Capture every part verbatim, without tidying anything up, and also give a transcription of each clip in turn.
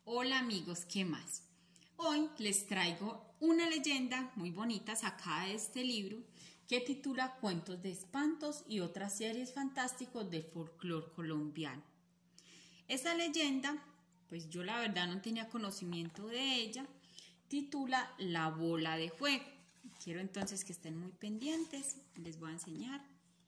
Hola amigos, ¿qué más? Hoy les traigo una leyenda muy bonita sacada de este libro que titula Cuentos de espantos y otras series fantásticos del folclore colombiano. Esta leyenda, pues yo la verdad no tenía conocimiento de ella, titula La bola de fuego. Quiero entonces que estén muy pendientes, les voy a enseñar.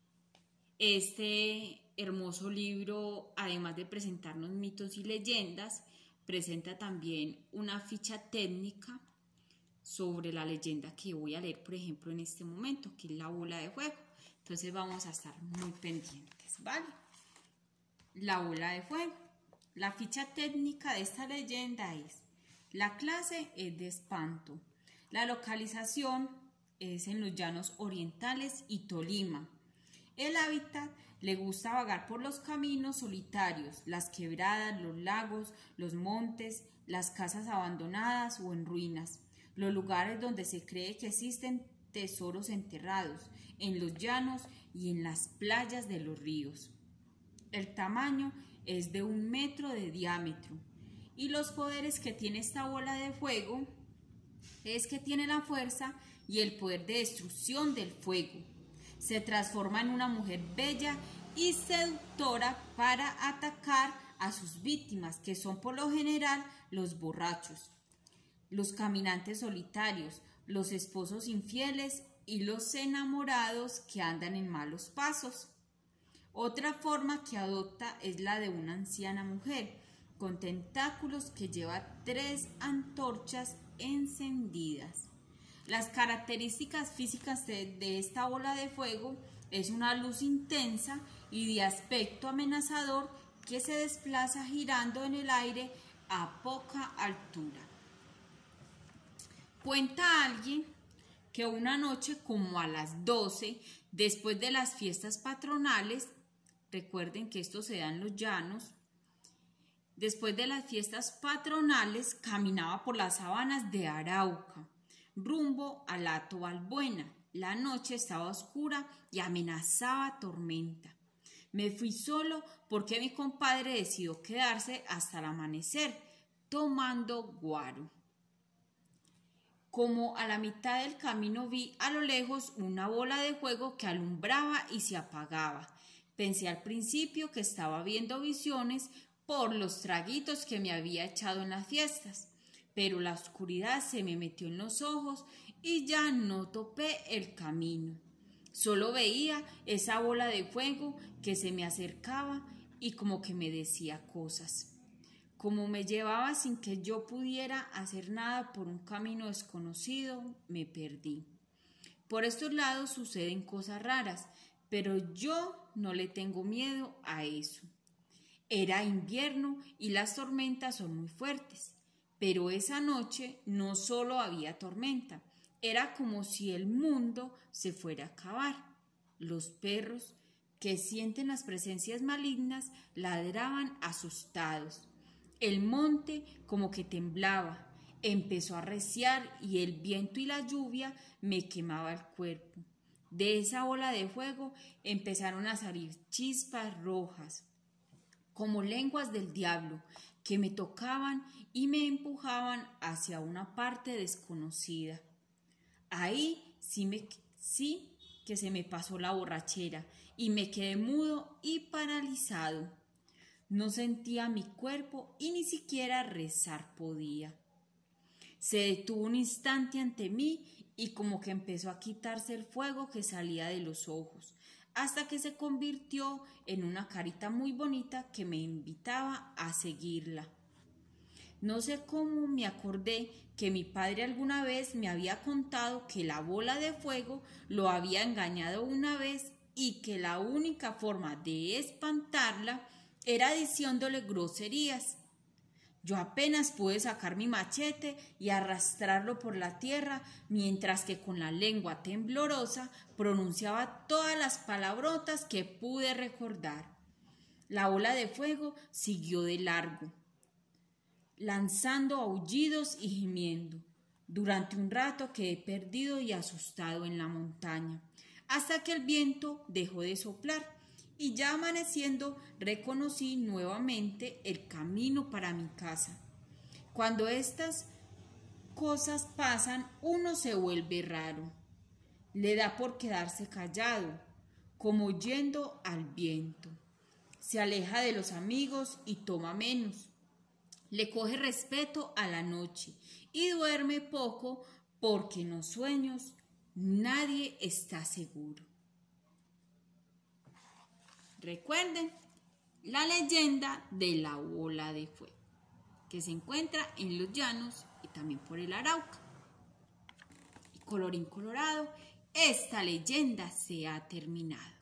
Este hermoso libro, además de presentarnos mitos y leyendas, presenta también una ficha técnica sobre la leyenda que voy a leer, por ejemplo, en este momento, que es la bola de fuego. Entonces vamos a estar muy pendientes, ¿vale? La bola de fuego. La ficha técnica de esta leyenda es: la clase es de espanto. La localización es en los llanos orientales y Tolima. El hábitat: le gusta vagar por los caminos solitarios, las quebradas, los lagos, los montes, las casas abandonadas o en ruinas, los lugares donde se cree que existen tesoros enterrados, en los llanos y en las playas de los ríos. El tamaño es de un metro de diámetro y los poderes que tiene esta bola de fuego es que tiene la fuerza y el poder de destrucción del fuego. Se transforma en una mujer bella y seductora para atacar a sus víctimas, que son por lo general los borrachos, los caminantes solitarios, los esposos infieles y los enamorados que andan en malos pasos. Otra forma que adopta es la de una anciana mujer con tentáculos que lleva tres antorchas encendidas. Las características físicas de, de esta bola de fuego es una luz intensa y de aspecto amenazador que se desplaza girando en el aire a poca altura. Cuenta alguien que una noche como a las doce, después de las fiestas patronales, recuerden que esto se da en los llanos, después de las fiestas patronales caminaba por las sabanas de Arauca, rumbo al Hato Balbuena. La noche estaba oscura y amenazaba tormenta. Me fui solo porque mi compadre decidió quedarse hasta el amanecer tomando guaro. Como a la mitad del camino vi a lo lejos una bola de fuego que alumbraba y se apagaba. Pensé al principio que estaba viendo visiones por los traguitos que me había echado en las fiestas, pero la oscuridad se me metió en los ojos y ya no topé el camino. Solo veía esa bola de fuego que se me acercaba y como que me decía cosas. Como me llevaba sin que yo pudiera hacer nada por un camino desconocido, me perdí. Por estos lados suceden cosas raras, pero yo no le tengo miedo a eso. Era invierno y las tormentas son muy fuertes, pero esa noche no solo había tormenta, era como si el mundo se fuera a acabar. Los perros, que sienten las presencias malignas, ladraban asustados. El monte como que temblaba, empezó a arreciar y el viento y la lluvia me quemaba el cuerpo. De esa bola de fuego empezaron a salir chispas rojas, como lenguas del diablo, que me tocaban y me empujaban hacia una parte desconocida. Ahí sí, me, sí que se me pasó la borrachera y me quedé mudo y paralizado. No sentía mi cuerpo y ni siquiera rezar podía. Se detuvo un instante ante mí y como que empezó a quitarse el fuego que salía de los ojos, hasta que se convirtió en una carita muy bonita que me invitaba a seguirla. No sé cómo me acordé que mi padre alguna vez me había contado que la bola de fuego lo había engañado una vez y que la única forma de espantarla era diciéndole groserías. Yo apenas pude sacar mi machete y arrastrarlo por la tierra, mientras que con la lengua temblorosa pronunciaba todas las palabrotas que pude recordar. La bola de fuego siguió de largo, lanzando aullidos y gimiendo. Durante un rato quedé perdido y asustado en la montaña, hasta que el viento dejó de soplar y ya amaneciendo reconocí nuevamente el camino para mi casa. Cuando estas cosas pasan, uno se vuelve raro. Le da por quedarse callado, como yendo al viento. Se aleja de los amigos y toma menos. Le coge respeto a la noche y duerme poco porque en los sueños nadie está seguro. Recuerden la leyenda de la bola de fuego, que se encuentra en los llanos y también por el Arauca. Y colorín colorado, esta leyenda se ha terminado.